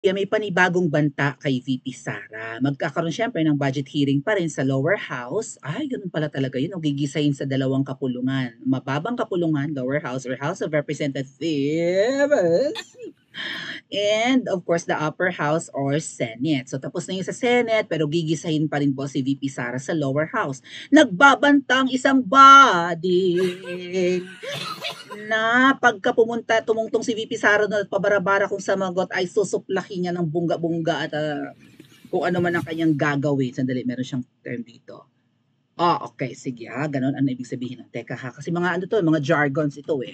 May panibagong banta kay VP Sara. Magkakaroon siyempre ng budget hearing pa rin sa lower house. Ay, ganun pala talaga yun. O gigisahin sa dalawang kapulungan. Mababang kapulungan, lower house or House of Representatives. And of course, the upper house or Senate. So tapos na yung sa Senate, pero gigisahin pa rin po si VP Sara sa lower house. Nagbabantang isang body na pagka tumungtong si VP Sara na pabarabara kung samagot ay susuplakin niya ng bungga-bungga at kung ano man ang kanyang gagawin. Sandali, meron siyang term dito. Okay, sige ha, ganun ano ibig sabihin. Teka ha, kasi mga ano to, mga jargons ito eh.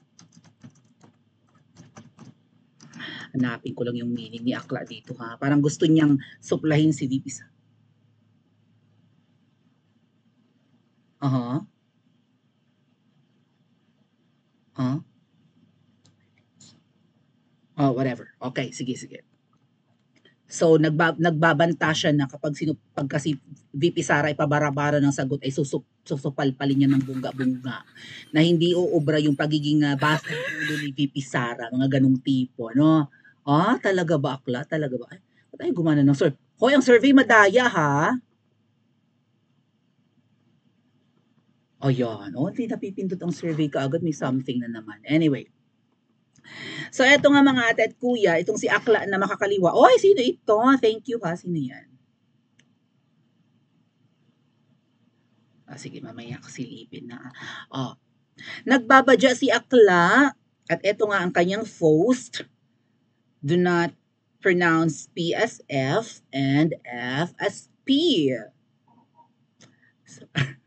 Hanapin ko lang yung meaning ni Akla dito ha. Parang gusto niyang suplahin si VP Sara. Aha. Huh? Oh, whatever. Okay, sige, sige. So nagbabanta siya na pag kasi VP Sara ay pabarabara ng sagot ay susupalpalin niya ng bungga-bungga na hindi uubra yung pagiging basta ulo ni VP Sara, mga ganung tipo, no? Talaga ba Akla? Talaga ba? Ay, ba't tayo gumana ng survey? Hoy, ang survey madaya ha? Ayan, hindi napipindot ang survey kaagad, may something na naman. Anyway, so eto nga mga ate at kuya, itong si Akla na makakaliwa. Oy, sino ito? Thank you ha, sino yan? Sige, mamaya ko silipin na. Nagbabadya si Akla at ito nga ang kanyang post. Do not pronounce P as F and F as P. So,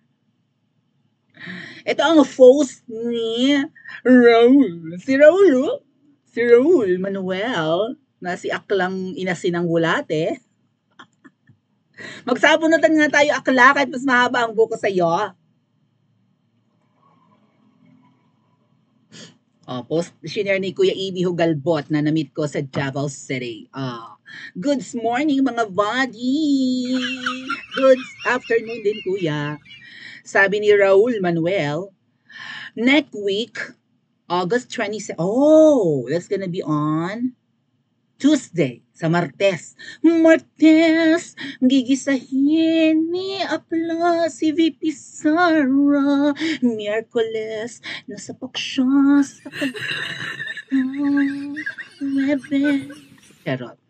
ito ang post ni Raul. Si Raul Manuel na si Aklang inasinang bulate. Magsabunutan nga tayo Akla kahit mas mahaba ang buko sa'yo. Post share ni Kuya Ibi Hugalbot na na-meet ko sa Davao City. Good morning mga buddy! Good afternoon din Kuya. Sabi ni Raul Manuel, next week, August 27, that's gonna be on Tuesday, sa Martes. Martes, gigisahin ni Akla si VP Sara. Miyerkules, nasa paksya sa Webes. Charot.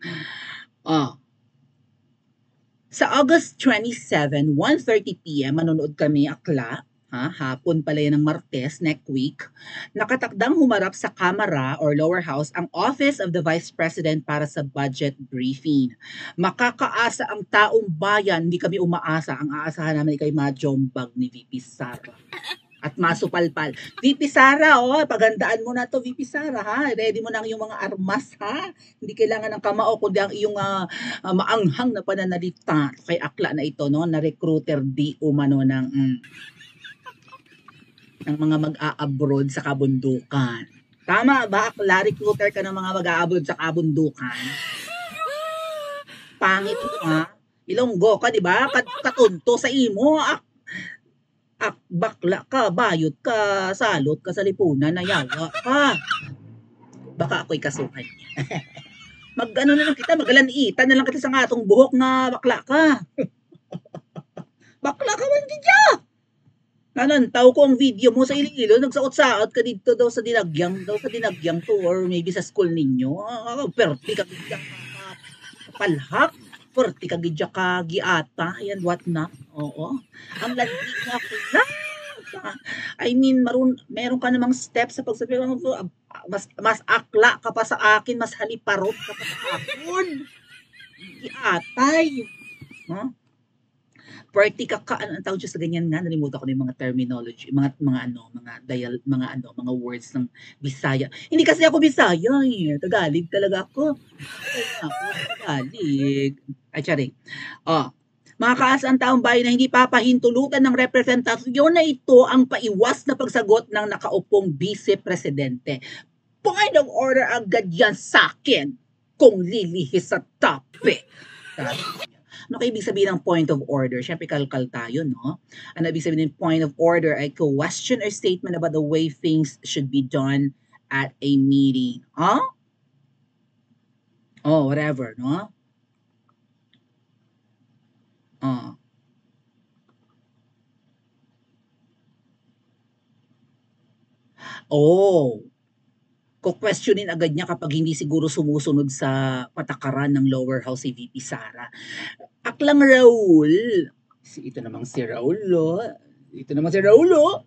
Sa August 27, 1:30 p.m., manonood kami Akla. Hapon pala yan ng Martes, next week, nakatakdang humarap sa Kamara or lower house ang Office of the Vice President para sa budget briefing. Makakaasa ang taong bayan, hindi kami umaasa. Ang aasahan namin kay Majombag ni VP Sara. At masupalpal. VP Sara, pagandaan mo na to VP Sara ha. Ready mo na yung mga armas ha. Hindi kailangan ng kamao kundi ang iyong maanghang na pananalita kay Akla na ito no, na recruiter di umano ng mga mag-a-abroad sa kabundukan. Tama ba Akla, recruiter ka ng mga mag-a-abroad sa kabundukan? Pangit ha. Ilonggo ka, di ba? Katunto sa imo. Bakla ka, bayot ka, salot ka sa lipunan, nayawa ka. Baka ako'y kasuhan niya. Mag-ano na lang kita, magalanitan na lang kita sa atong buhok na bakla ka. Bakla ka man dito. Nanantaw ko ang video mo sa Iloilo, nagsaot-saot ka dito daw sa dinagyang to or maybe sa school ninyo. Perti ka gidya palhak. Perti ka gidya ka giata, yan what not. Oo. Ang landig nga ko na. I mean, meron ka namang steps sa pagsabi mo, mas akla ka pa sa akin, mas haliparot ka pa sa akin. Giatay. Party ka ano ang tawag sa ganyan nga, nalimutan ko na yung mga terminology, mga words ng Bisaya. Hindi kasi ako Bisaya eh. Tagalog talaga ako. Tagalog. Ay, charing. Makakaasa ang taong bayan na hindi papahintulutan ng representasyon na ito ang paiwas na pagsagot ng nakaupong vice-presidente. Point of order agad yan sa akin kung lilihis sa topic. Ano kayo ibig sabihin ng point of order? Siyempre, kalkal tayo, no? Ano ibig sabihin ng point of order ay question or statement about the way things should be done at a meeting. Oh, whatever, no? Oh. Oh, kukwestiyonin agad niya kapag hindi siguro sumusunod sa patakaran ng lower house si VP Sara. Aklang Raul. Ito namang si Raul, oh. Ito namang si Raul, oh.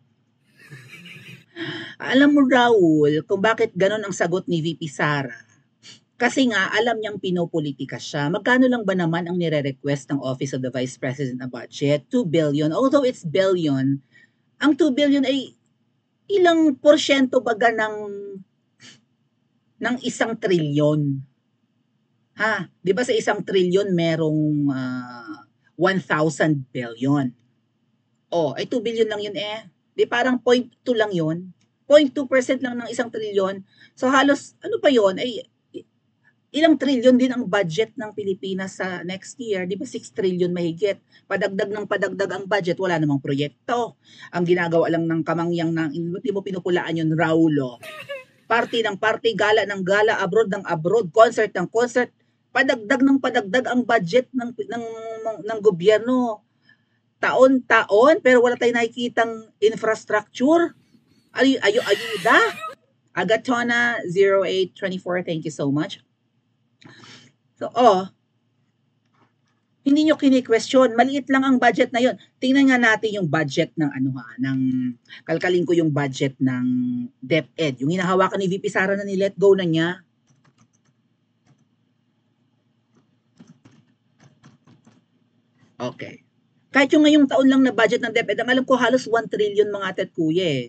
Alam mo, Raul, kung bakit ganon ang sagot ni VP Sara. Kasi nga, alam niyang pinopolitika siya. Magkano lang ba naman ang nire-request ng Office of the Vice President na budget? 2 billion. Although it's billion, ang 2 billion ay ilang porsyento baga ng 1 trilyon? Ha? 'Di ba sa 1 trilyon merong 1,000 billion? Oh, ay 2 billion lang yun eh. Di parang 0.2 lang yun. 0.2% lang ng 1 trilyon. So halos, ano pa yun? Ay, ilang trilyon din ang budget ng Pilipinas sa next year. Di ba 6 trilyon mahigit? Padagdag ng padagdag ang budget, wala namang proyekto. Ang ginagawa lang ng kamangyang ng, hindi mo pinupulaan yun, Raulo. Party ng party, gala ng gala, abroad ng abroad, concert ng concert, padagdag ng padagdag ang budget ng gobyerno taon-taon pero wala tayong nakikitang infrastructure. Ayuda. Agatona 0824, thank you so much. So, hindi nyo kini-question. Maliit lang ang budget na yon. Tingnan nga natin yung budget ng kalkalin ko yung budget ng DepEd. Yung hinahawakan ni VP Sara na ni-let go na niya. Okay. Kahit yung ngayong taon lang na budget ng DepEd, ang alam ko halos 1 trillion mga ate at kuya eh.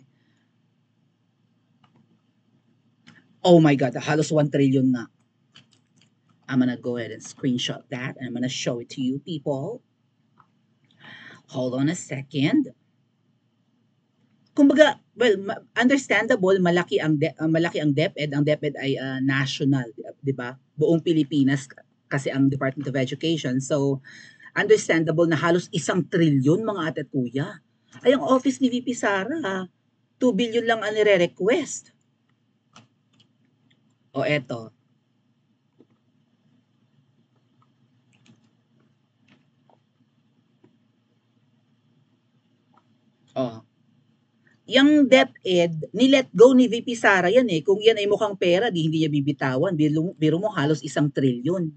Oh my God, halos 1 trillion nga. I'm gonna go ahead and screenshot that and I'm gonna show it to you people. Hold on a second. Kumbaga, well, understandable, malaki ang DepEd. Ang DepEd ay national, 'di ba? Buong Pilipinas kasi ang Department of Education. So, understandable na halos 1 trilyon mga ate at kuya. Ay, ang office ni VP Sara, 2 billion lang ang nire-request. O eto. Oh. Yung DepEd, ni-let go ni VP Sara yan eh. Kung yan ay mukhang pera, di hindi niya bibitawan. Biro mo halos 1 trilyon.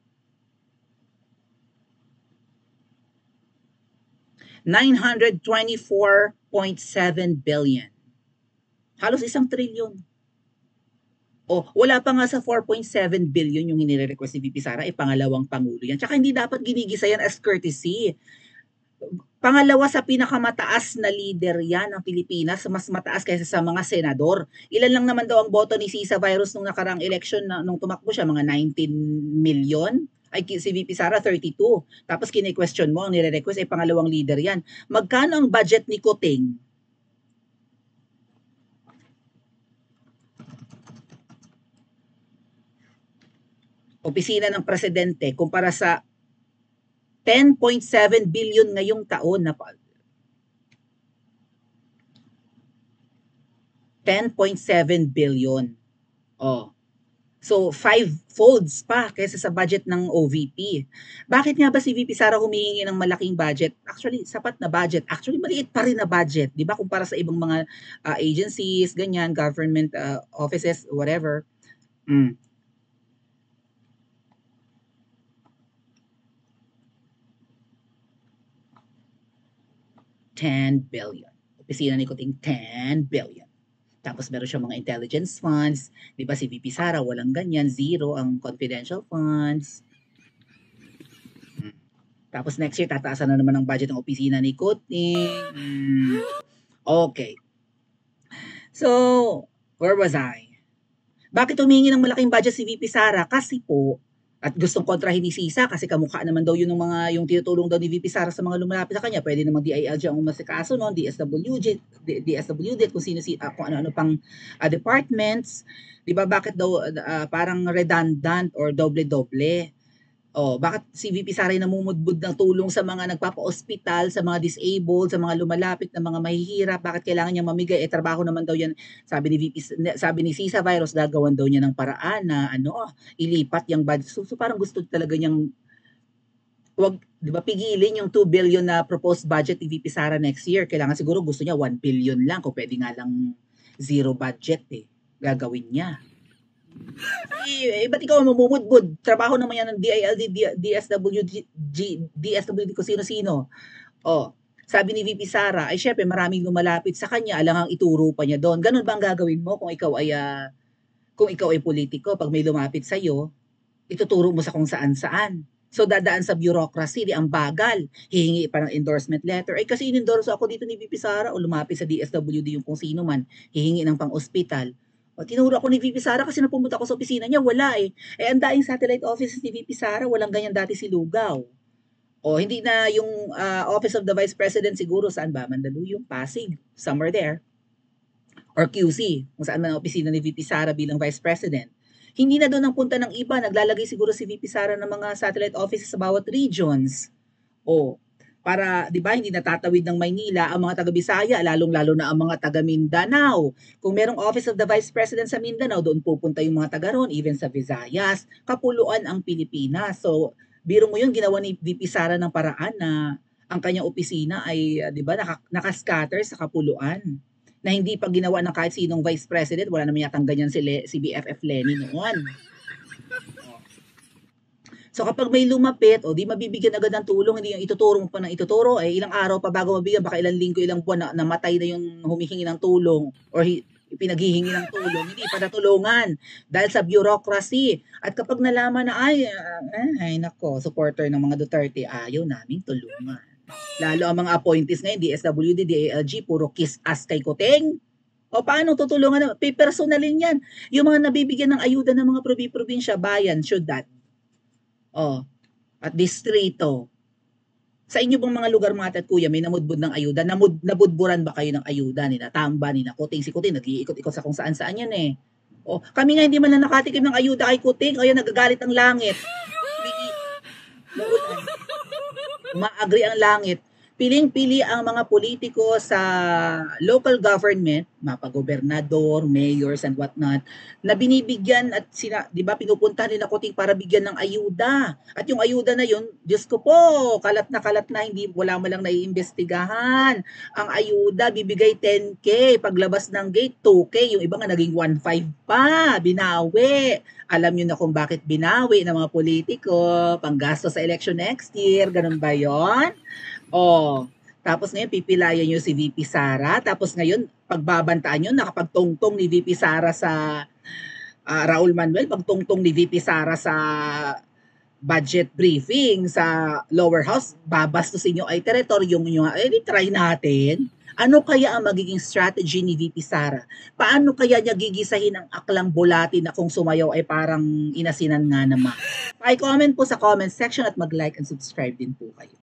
$924.7 billion. Halos 1 trilyon. Oh, wala pa nga sa 4.7 billion yung hinire-request ni VP Sara, pangalawang pangulo yan. Tsaka hindi dapat ginigisa yan as courtesy. Pangalawa sa pinakamataas na leader yan ng Pilipinas, mas mataas kaysa sa mga senador. Ilan lang naman daw ang boto ni Sisa Virus nung nakarang election nung tumakbo siya, mga 19 million? Ay, si VP Sara 32. Tapos kine-question mo, ang nire-request ay pangalawang leader yan. Magkano ang budget ni Kuting? Opisina ng Presidente kumpara sa 10.7 billion ngayong taon na 10.7 billion. Oh. So, 5 folds pa kaysa sa budget ng OVP. Bakit nga ba si VP Sara humihingi ng malaking budget? Actually, sapat na budget. Actually, maliit pa rin na budget. Di ba? Kumpara sa ibang mga agencies, ganyan, government offices, whatever. 10 billion. Opisina ni Kuting, 10 billion. Tapos meron siya mga intelligence funds. Di ba si VP Sara, walang ganyan. Zero ang confidential funds. Tapos next year, tataasan na naman ang budget ng opisina ni Kuting. Okay. So, where was I? Bakit humingi ng malaking budget si VP Sara? Kasi po, at gustong kontrahin ni Sisa kasi kamukha naman daw yun ng mga yung tinutulong daw ni VP Sara sa mga lumalapit sa kanya. Pwede namang DILG ang umasikaso noon, DSWD, kung sino kung ano-ano pang departments. 'Di ba bakit daw parang redundant or doble-doble? Bakit si VP Sara ay namumudbud ng tulong sa mga nagpapa-ospital, sa mga disabled, sa mga lumalapit na mga mahihirap, bakit kailangan niyang mamigay, trabaho naman daw 'yan, sabi ni Sisa Virus, gagawan daw niya ng paraan na ilipat yung budget. So parang gusto talaga niyang 'di ba, pigilin yung 2 billion na proposed budget ni VP Sara next year. Kailangan siguro gusto niya 1 billion lang, kung pwede nga lang zero budget gagawin niya. Ba't ikaw mamumudbud? Trabaho naman yan ng DILD, DSWD, kung sino-sino. Sabi ni VP Sara, ay syempre maraming lumalapit sa kanya, alangang ituro pa niya doon. Ganun ba ang gagawin mo kung ikaw ay politiko? Pag may lumapit sa'yo, ituturo mo sa kung saan-saan. So dadaan sa bureaucracy, ang bagal. Hihingi pa ng endorsement letter. Ay kasi in-endorse ako dito ni VP Sara, o lumapit sa DSWD yung kung sino man, hihingi ng pang-ospital. Tinuro ako ni VP Sara kasi nung pumunta ako sa opisina niya, wala ang daing satellite offices ni VP Sara, walang ganyan dati si Lugaw. Hindi na yung Office of the Vice President siguro, saan ba? Mandaluyong, Pasig, somewhere there. Or QC, kung saan man ang opisina ni VP Sara bilang Vice President. Hindi na doon ang punta ng iba, naglalagay siguro si VP Sara ng mga satellite offices sa bawat regions. Para 'di ba hindi natatawid ng Maynila ang mga taga Bisaya, lalong-lalo na ang mga taga Mindanao. Kung merong Office of the Vice President sa Mindanao, doon pupunta yung mga taga ron, even sa Visayas. Kapuluan ang Pilipinas. So, biro mo yun, ginawa ni VP Sara ng paraan na ang kanyang opisina ay 'di ba nakascatter sa kapuluan, na hindi pa ginawa ng kahit sinong Vice President. Wala naman yatang ganyan si BFF Lenny noon. So kapag may lumapit, di mabibigyan agad ng tulong, hindi yung ituturo mo pa ng ituturo, ilang araw pa bago mabigyan, baka ilang linggo, ilang buwan na namatay na yung humihingi ng tulong or pinaghihingi ng tulong, hindi pa natulungan dahil sa bureaucracy. At kapag nalaman na, ay nako, supporter ng mga Duterte, ayaw naming tulungan. Lalo ang mga appointees ngayon, DSWD, DILG, puro kiss ass kay Kuting. Paano tutulungan? Personalin yan. Yung mga nabibigyan ng ayuda ng mga probinsya, bayan, syudad, at distrito. Sa inyo bang mga lugar, mga ate at kuya, may namudbud ng ayuda? Nabudburan ba kayo ng ayuda? Nina Tamba, nina Kuting. Si Kuting, nag-iikot-ikot sa kung saan-saan yan kami nga hindi man lang nakatikim ng ayuda kay Kuting. Yan, nagagalit ang langit. Umaagri ang langit. Piling-pili ang mga politiko sa local government, mapagobernador, mayors and whatnot, na binibigyan at di ba, pinupunta nila Kuting para bigyan ng ayuda. At yung ayuda na yun, Diyos ko po, kalat na, hindi, wala mo lang naiimbestigahan. Ang ayuda, bibigay 10K, paglabas ng gate, 2K, yung iba nga naging 1.5 pa, binawi. Alam nyo na kung bakit binawi ng mga politiko, panggasto sa election next year, ganun ba yon? Tapos ngayon pipilayan nyo si VP Sara, tapos ngayon pagbabantaan nyo, nakapagtungtong ni VP Sara sa Raul Manuel, pagtungtong ni VP Sara sa budget briefing sa lower house, babastusin nyo ay teritoryong nyo. Try natin. Ano kaya ang magiging strategy ni VP Sara? Paano kaya niya gigisahin ang aklang bulati na kung sumayaw ay parang inasinan nga naman? I-comment po sa comment section at mag-like and subscribe din po kayo.